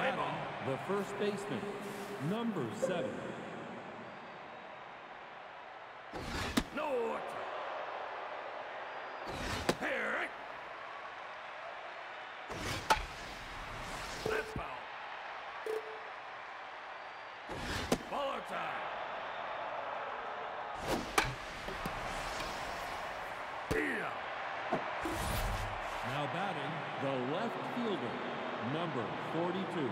batting, the first baseman, number 7. No. Here. That's foul. Baller time. Yeah. Now batting, the left fielder, number 42.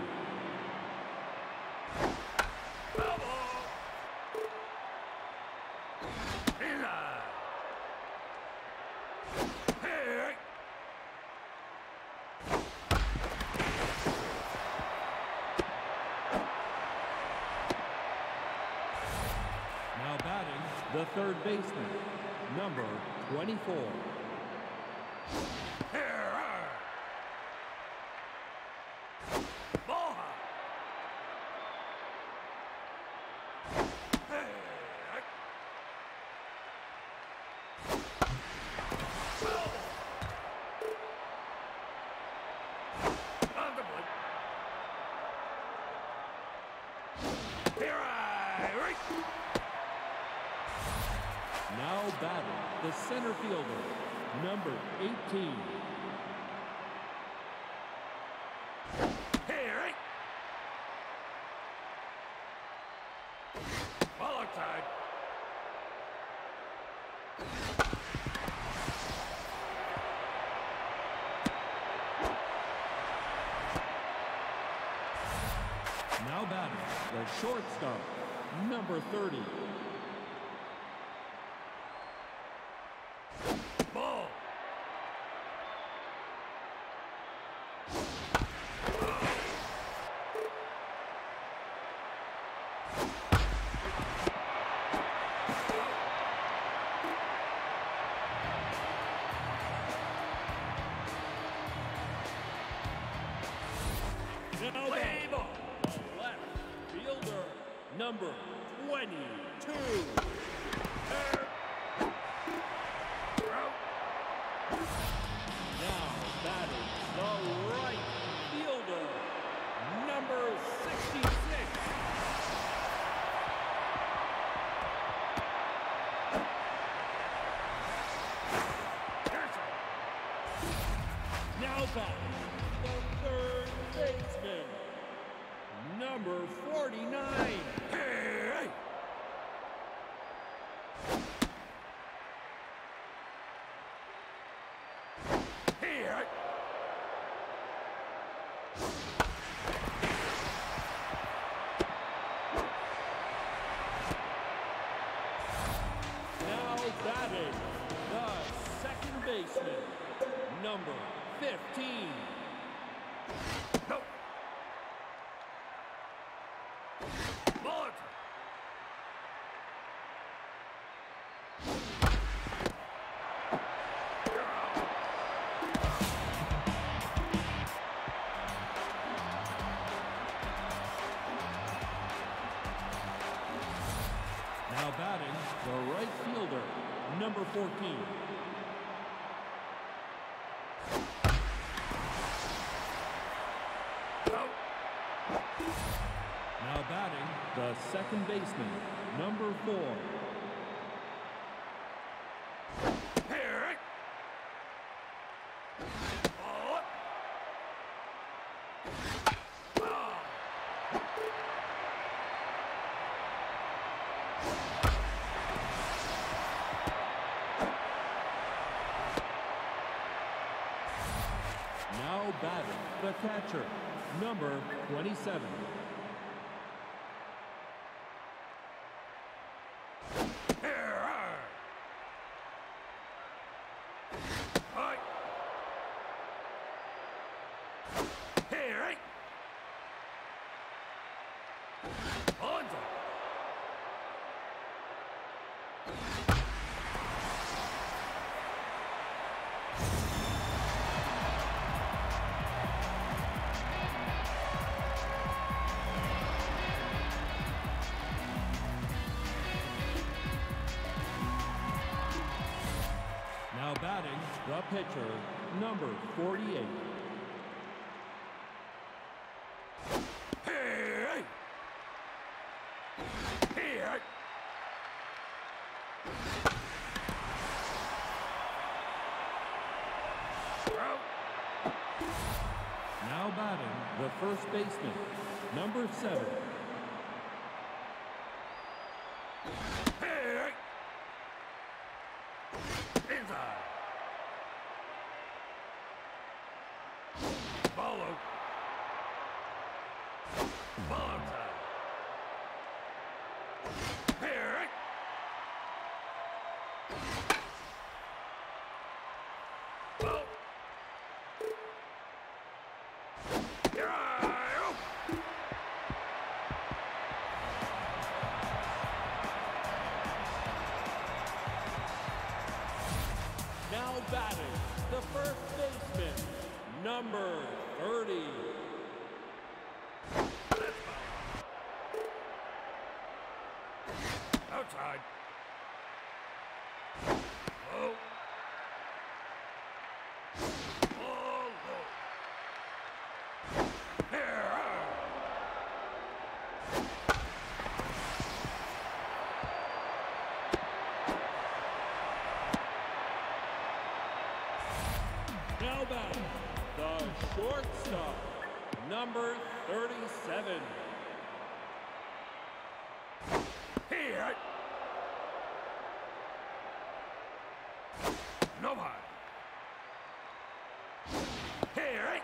Now batting, the third baseman, number 24. Now batting, the center fielder, number 18. Baller time. Now batting, the shortstop, number 30. Ball. Now batting, the left fielder, number 22. Now batting, the right fielder, number 66. Now batting, the third baseman, number 49. Now batting, the second baseman, number 15. No. Baller time. Now batting, the right fielder, number 14. Now batting, the second baseman, number 4. Now batting, the catcher, number 27. Now batting, the pitcher, number 48. batting the first baseman, number 7. Hey! Inside. Ball out. Ball outside. Hey! Ball. Now batting the first baseman, number 30. Outside. Low. Ball low. Here. Now batting the shortstop, number 37. Here. No high. Here.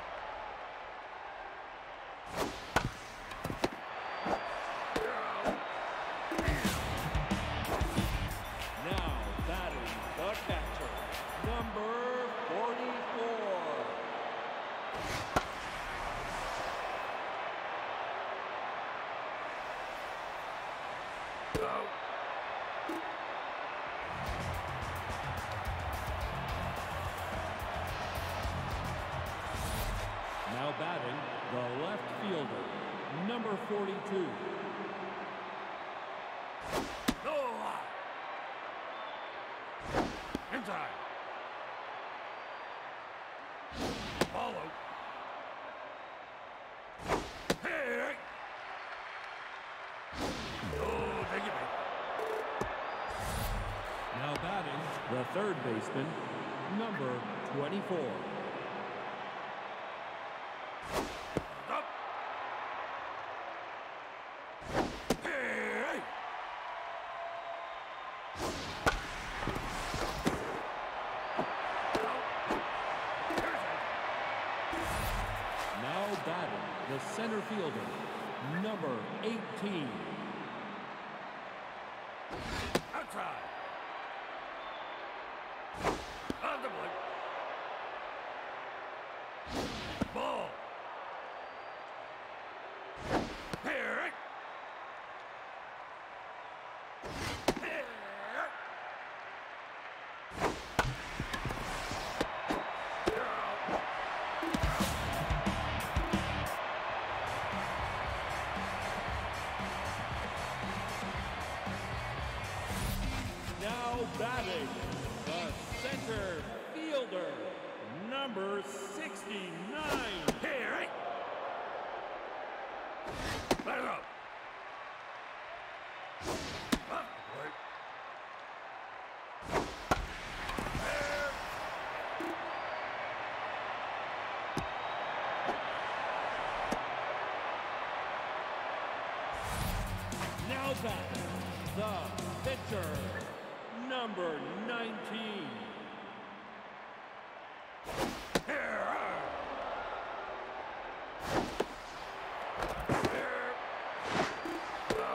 Now batting the catcher, number 44. Go. Now batting the left fielder, number 42. No high. Inside. Ball out. Hey! Oh, take it back. Now batting the third baseman, number 24. Stop. Hey! Now batting the center fielder, number 18. Outside. On the plate. Ball. Here. Here. Now batting the center fielder, number 69. Here. Let it up. Up the plate. There. Now batting the pitcher, number 19. Here. Here. Go.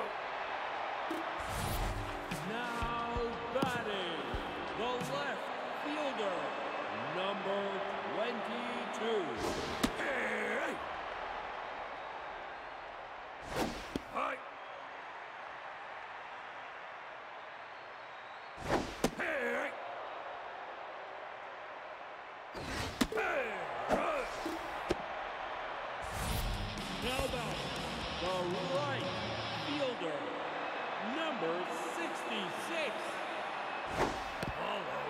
Now batting the left fielder, number 22. Hey! Hi! Hey! Hey! Run! Now batting the right fielder, number 66. Ball out.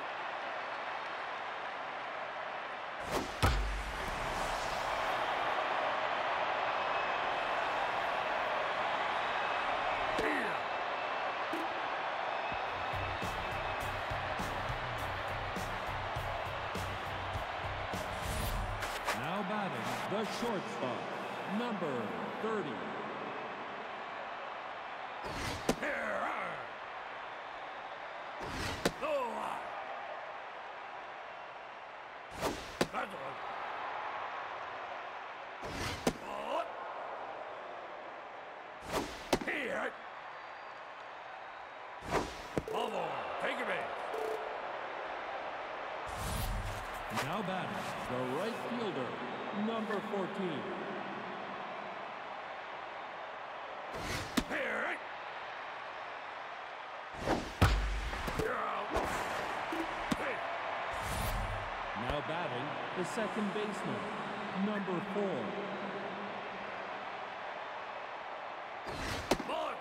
Yeah. Now batting the The shortstop, number 30. Take a base. Now batting, the right fielder, number 14. Here. You're out. Hey. Now batting, the second baseman, number 4. Bullet.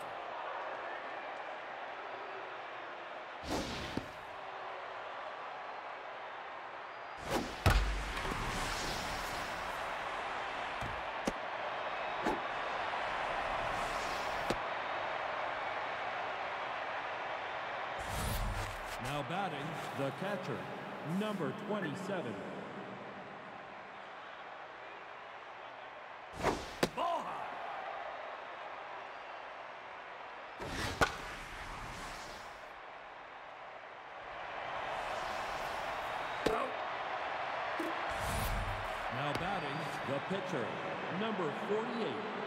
Now batting, the catcher, number 27. Ball high. Out. Now batting, the pitcher, number 48.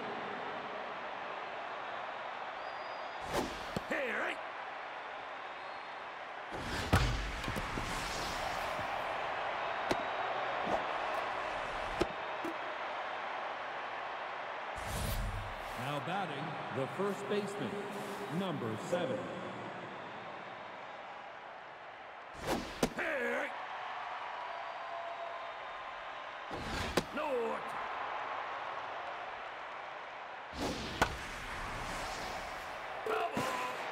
Here. Now batting, the first baseman, number 7. Here. No. Double.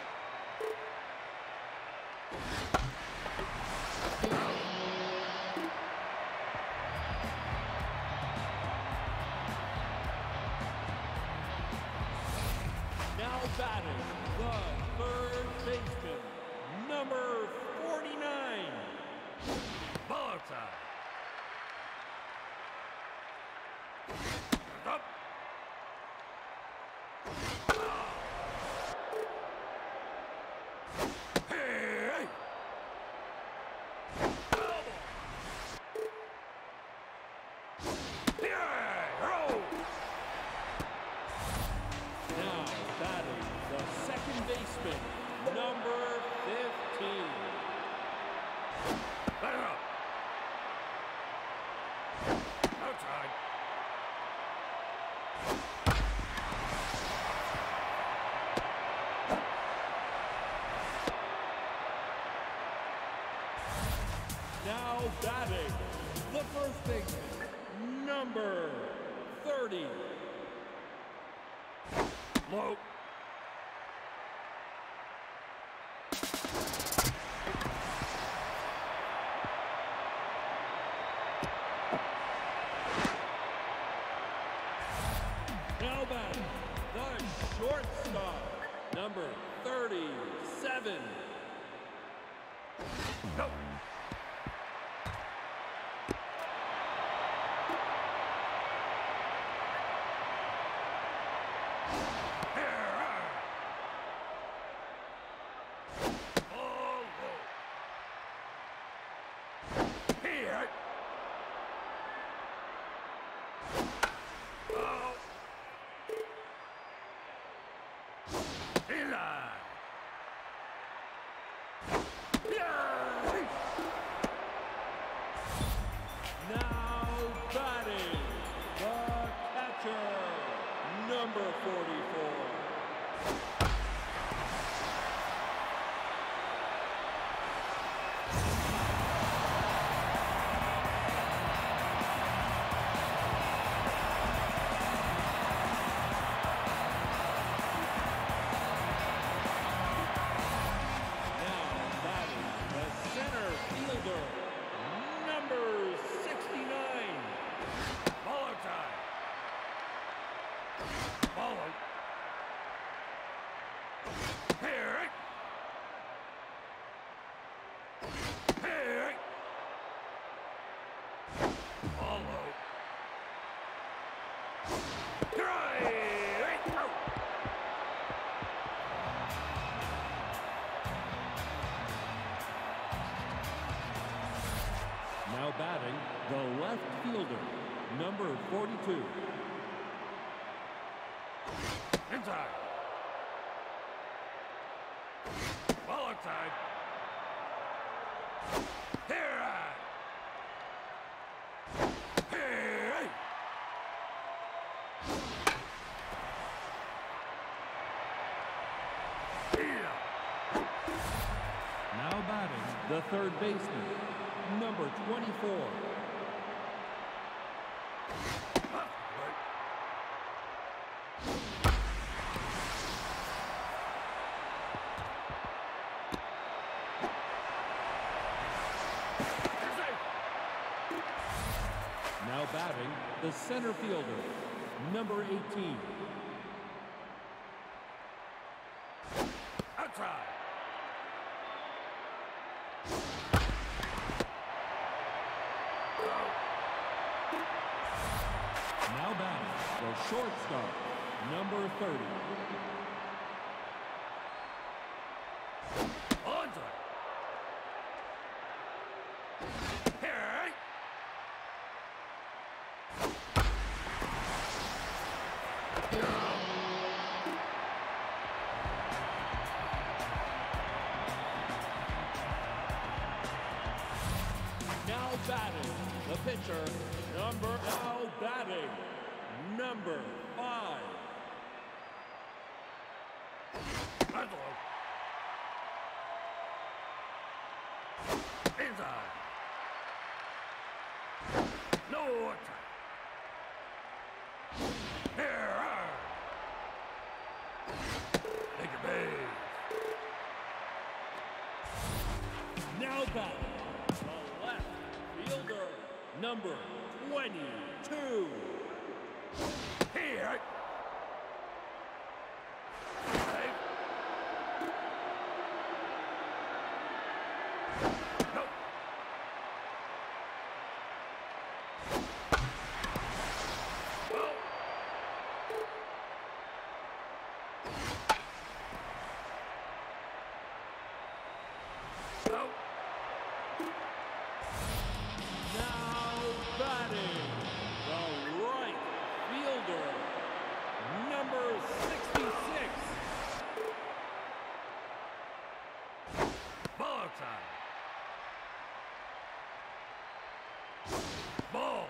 Now batting, the third baseman, number 49. Bullseye. Up. Hey. Double. Yeah. Roll. Now batting, the second baseman, number 15. Let it up. Outside. Now batting, the first baseman, number 30. Low. Now batting, the shortstop, number 37. No. Here. Oh. Eli. Yeah. Now batting, the catcher, number 44. Number 69. Ball time. Ball out. Outside. Ball outside. Here I. Here. Now batting, the third baseman, number 24. Now batting, the center fielder, number 18. Outside. Now batting, the shortstop, number 30. Onside. Here. Now batting, the pitcher, now batting, number 5. That's low. Inside. No outside. Here. Take a base. Now batting, the left fielder, number 22. Here. Safe. No. Well. No. Now batting, the right fielder, number 66. Ball outside. Ball.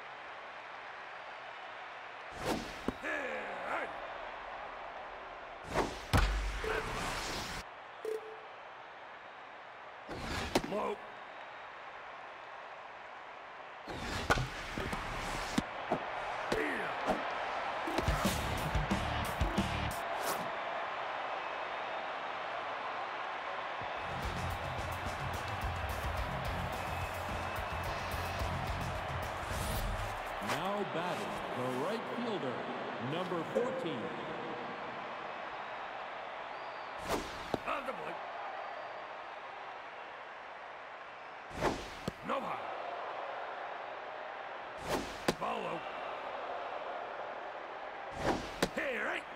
Here. Low. Now batting, the right fielder, number 14. On the plate. No high. Follow. Here, right?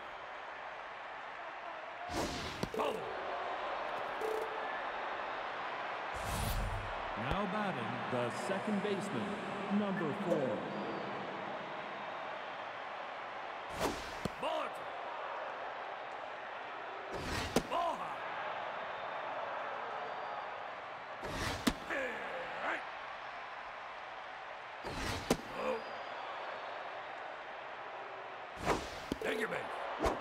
Follow. Now batting, the second baseman, number 4. Ball outside. Ball high. Here, right? Low. Take your base.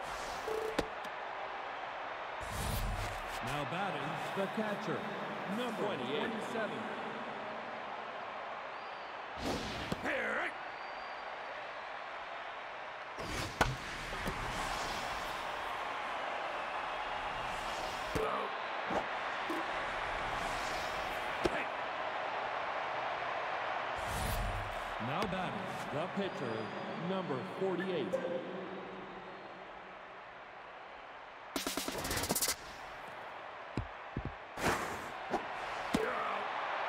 Now batting, the catcher, number 27. Here, right? Low. Hey. Now batting, the pitcher, number 48. You're out.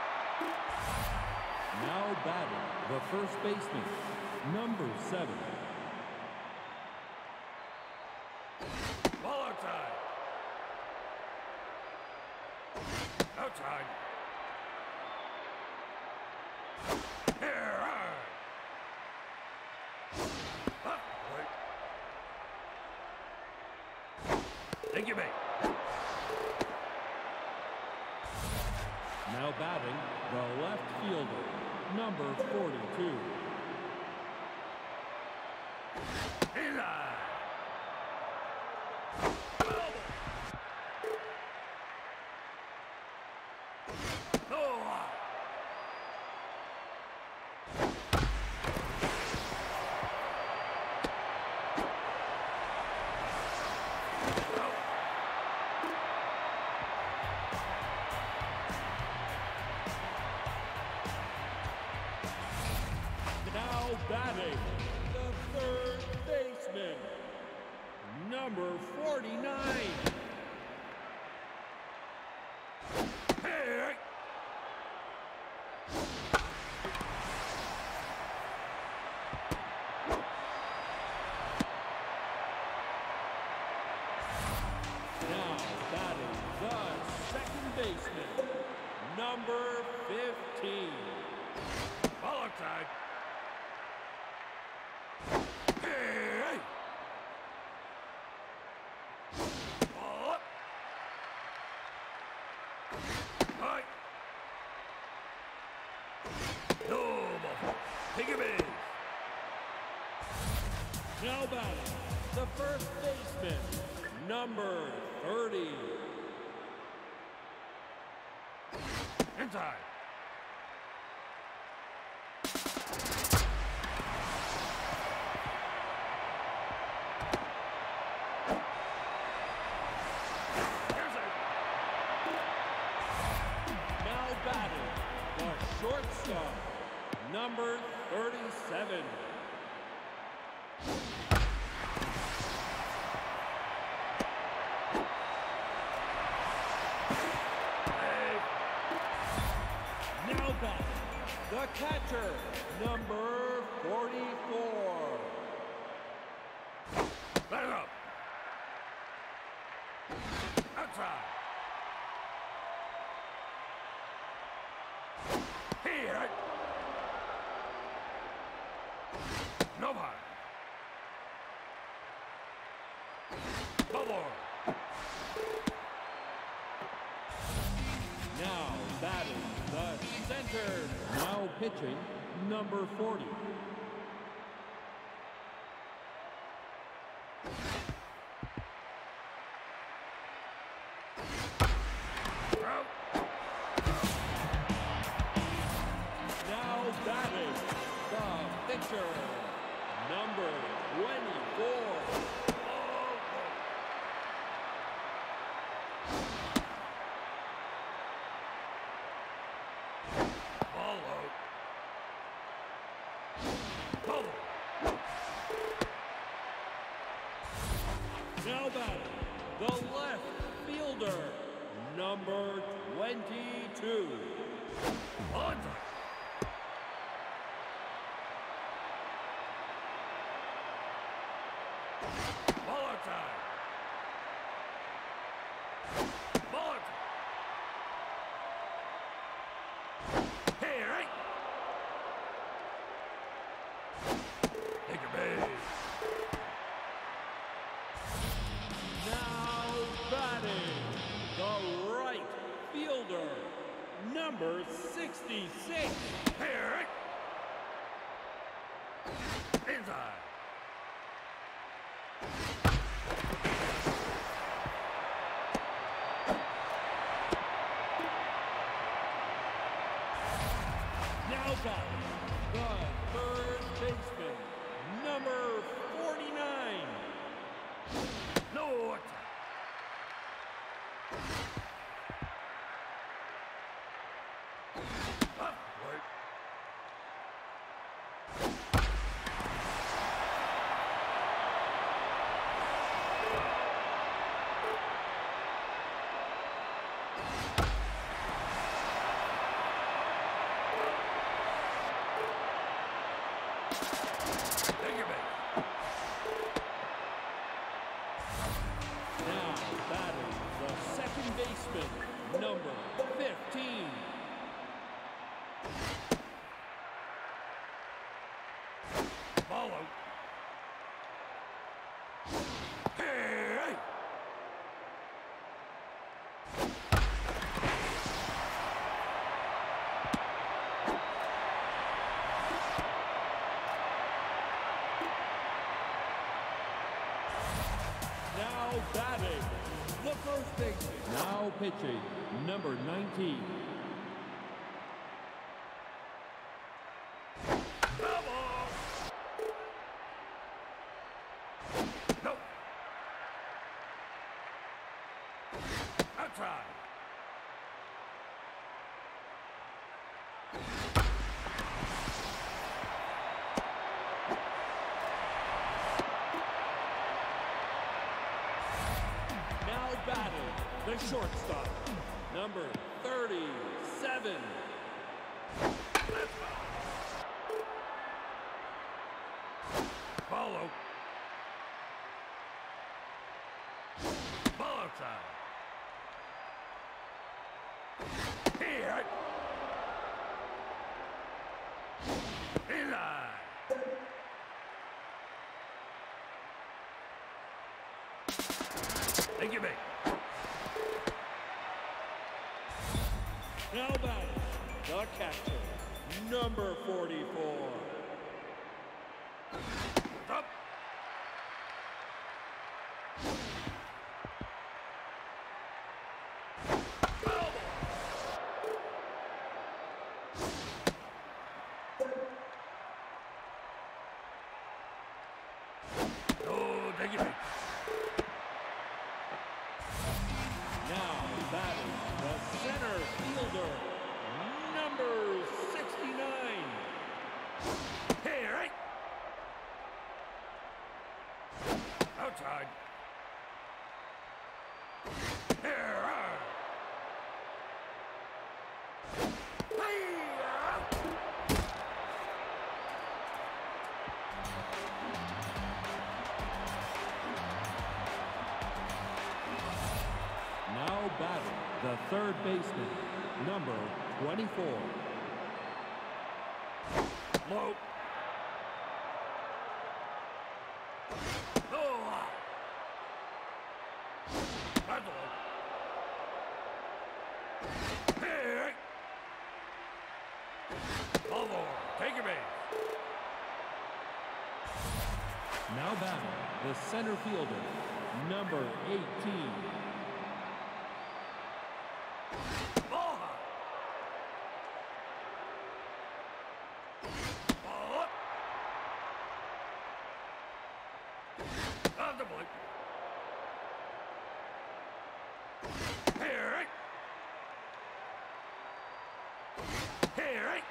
Now batting, the first baseman, number 7. Ball outside. Outside. Here, right. Up, wait. Piggy bait. Now batting, the left fielder, number 42. Inside. No. Now batting, the third baseman, number 49. Hey. Now batting, the second baseman, number 15. Ball outside. Hey. Ball up. Right. No ball. Piggy bait. Now batting, the first baseman, number 30. Inside. Here's it. Now batting, the shortstop, number 37. Hey. Now batting, the catcher, number 44. Let it up. Outside. Here. No ball. Bubble. Now batting, the center. Now pitching, number 40. Out. Now batting, the pitcher, number 24. Ball out. Bubble. Now batting, the left fielder, number 22. On. Ball outside. Ball outside. Hey, right. Take your base. Now batting, the right fielder, number 66. Hey, right. Inside. Now batting, the third baseman, number 49. No outside. Up, right. Take your base. Now batting, the second baseman, number 15. Ball out. Hey! Now batting, The first baseman. now pitching, number 19. Come on. No. Outside. Now batting, the shortstop, number 37. Follow. Ball outside. Here. Inside. Thank you, mate. Now batting, the catcher, number 44. Up. Oh, thank you, mate. Now batting, the center fielder, number 69. Hey, right. Outside. Here. Now batting, the third baseman, number 24. Low. Oh. That's all. Hey. Ball four. Take your base. Now batting, the center fielder, number 18. Ball high. Ball up. Off the plate. Here, right. Here, right.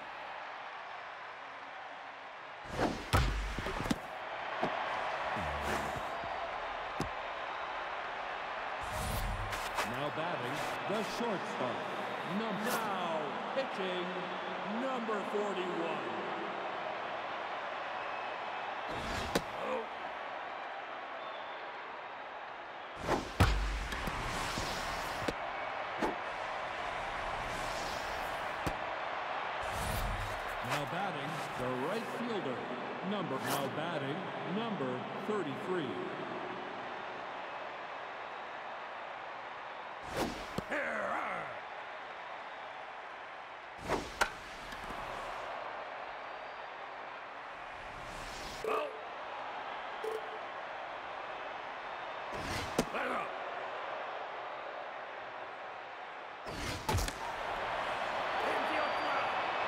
Now batting, the shortstop, now pitching, number 41. Oh. Now batting, the right fielder, now batting, number 33. Here. Oh. Let it up. Infield fly.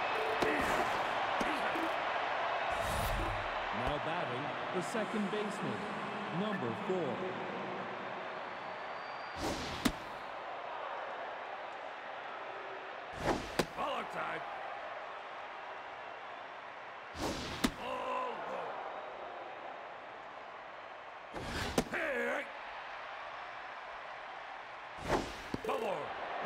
Now batting, the second baseman, number 4. Ball outside. Oh, low. Hey. Ball four.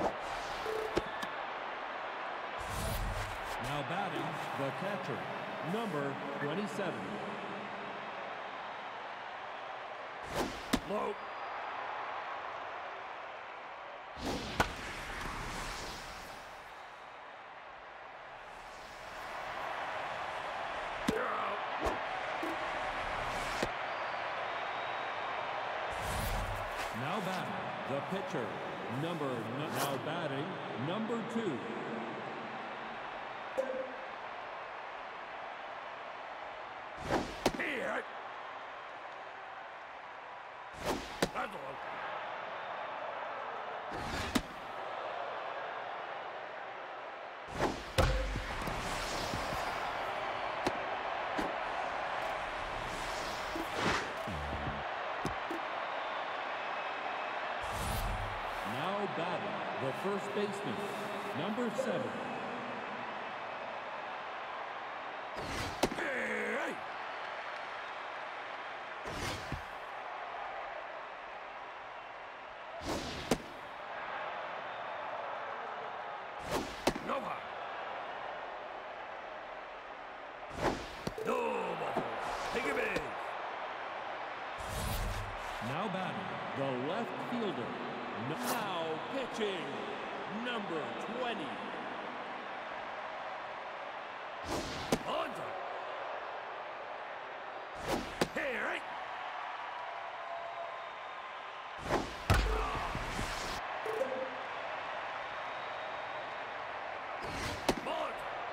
Now batting, the catcher, number 27. Low. You're out. Now batting, the pitcher, now batting, number 2. Here. That's a low. Now batting the first baseman, number 7. Hey! No high. No ball. Take it big. Now batting the left fielder. Now pitching, number 20. On time. Hey, right. Ball.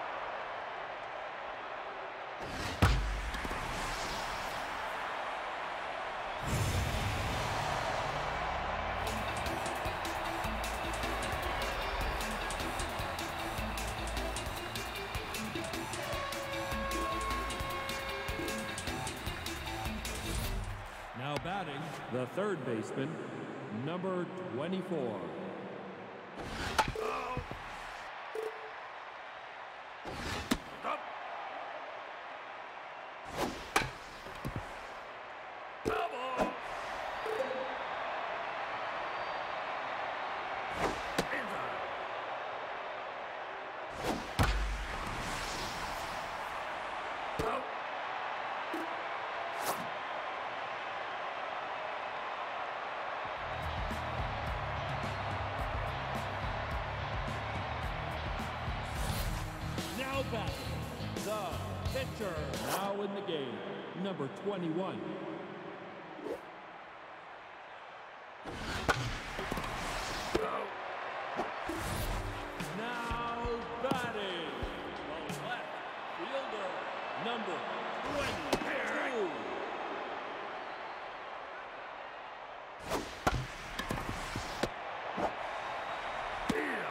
Now batting the third baseman, number 24. Oh. Stop. Double. Inside. Out. Now batting the pitcher. Now in the game, number 21. Out. Now batting the left fielder, number 22. Yeah.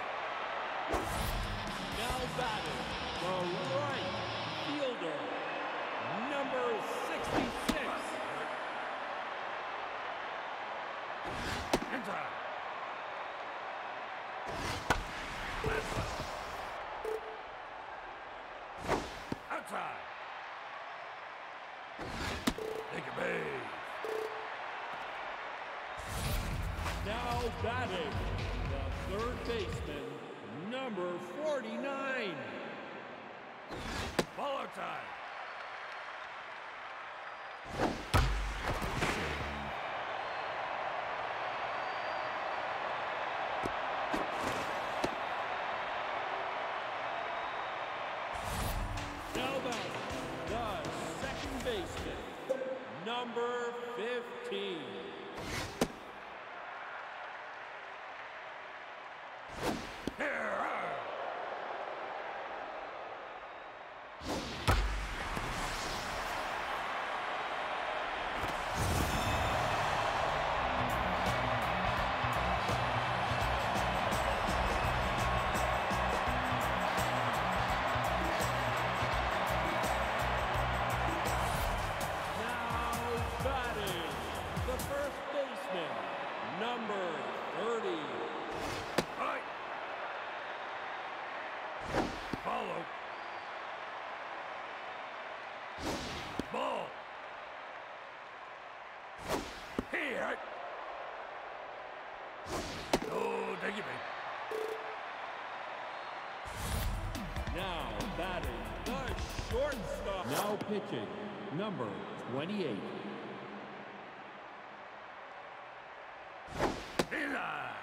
Now batting the right fielder, number 66. Inside. Left foot. Outside. Take it big. Now batting the third baseman, number 49. Ball outside. Now batting the second baseman, number 15. Here. Now batting the first baseman, number 30. Right. Follow. Ball. Here. Oh, take it big. Now batting the shortstop. Now pitching, number 28. Inside.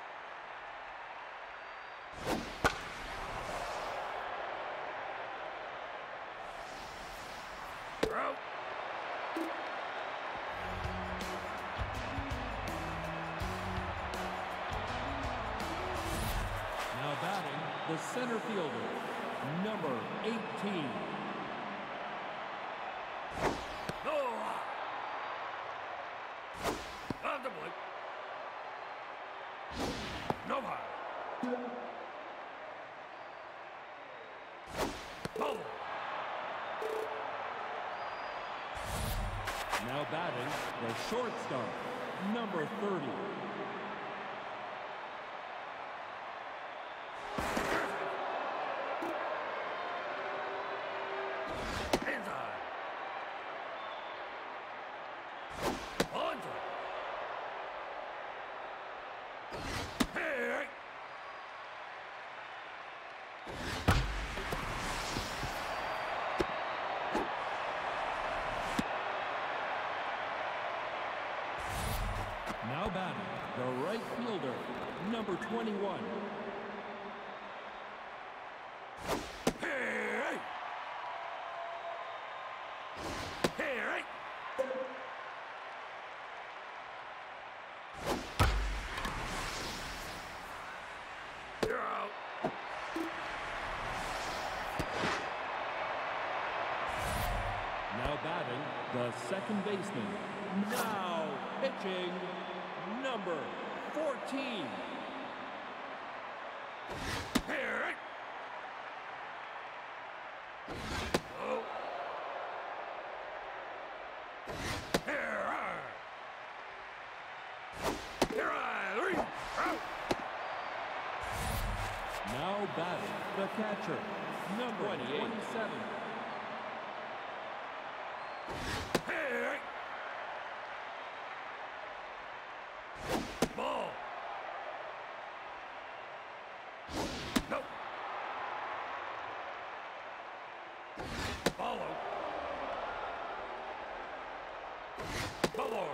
Throw. Now batting the center fielder, number 18. No. Up. Out the blue. No high. Ball. Now batting, the shortstop, number 30. Inside. Onside. Hey. Now batting, the right fielder, number 21. Hey. Hey. You're out. Now batting, the second baseman. Now pitching, number 14. Hey. Oh. Here. Here I. Three. Out. Now batting, the catcher, number 27. Hey. Ball. No. Follow. Follow.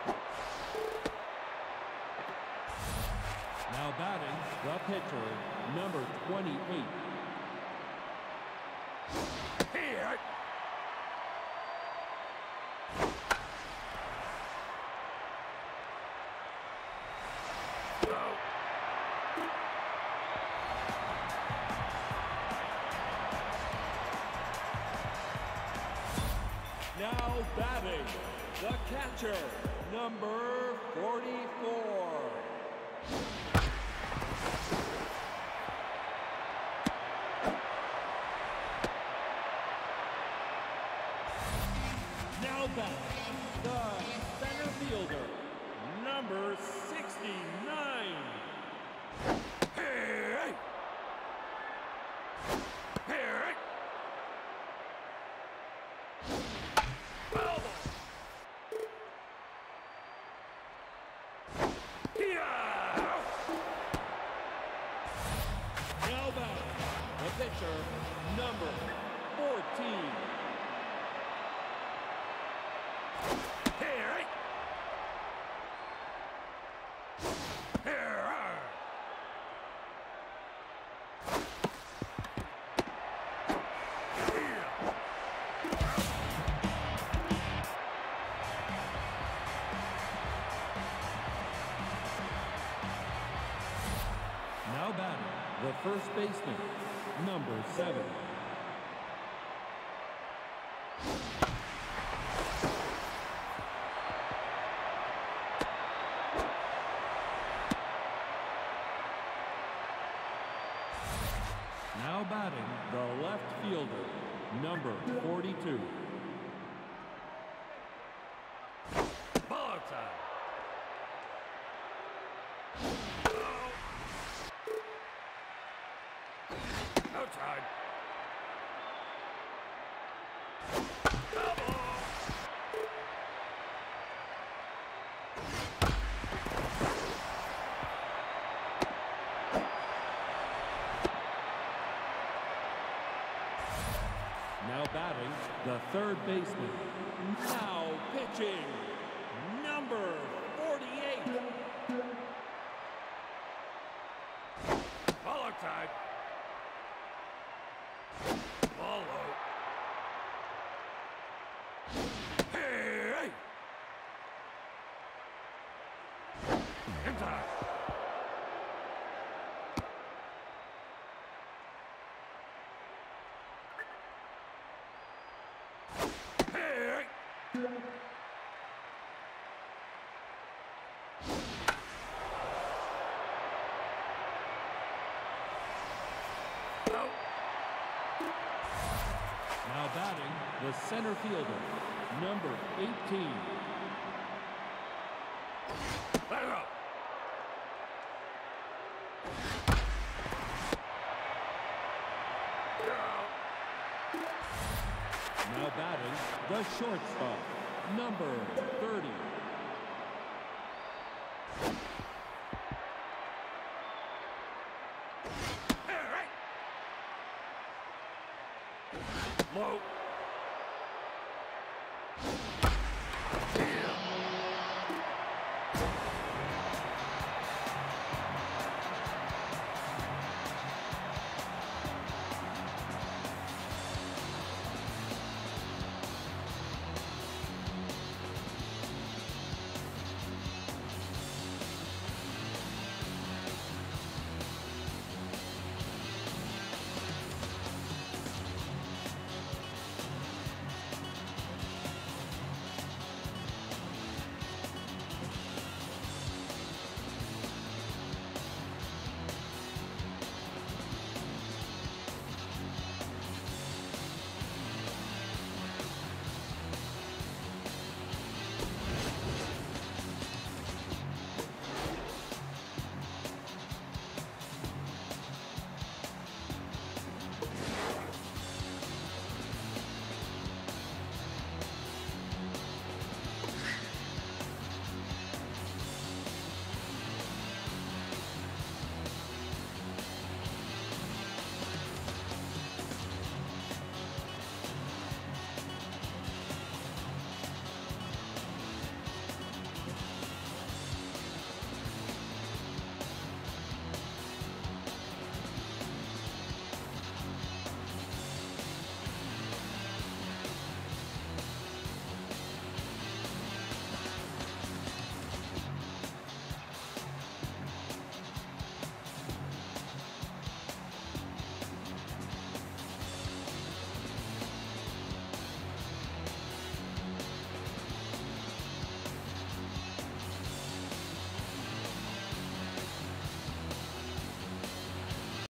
Now batting, the pitcher, number 28. Here. No. Now batting, the catcher, number 44. Now batting, the center fielder, number 69. Hey. Here. Foul ball. Yeah. Now batting, the pitcher, number 14. Here. Here. Now batting, the first baseman, number 7. Now batting, the left fielder, number 42. Ball outside. Outside. Foul ball. Now batting, the third baseman. Now pitching, number 48. Ball outside. Ball low. Hey. Inside. Hey. Out. Now batting, the center fielder, number 18. Let up. Now batting, the shortstop, number 30. Right. Low.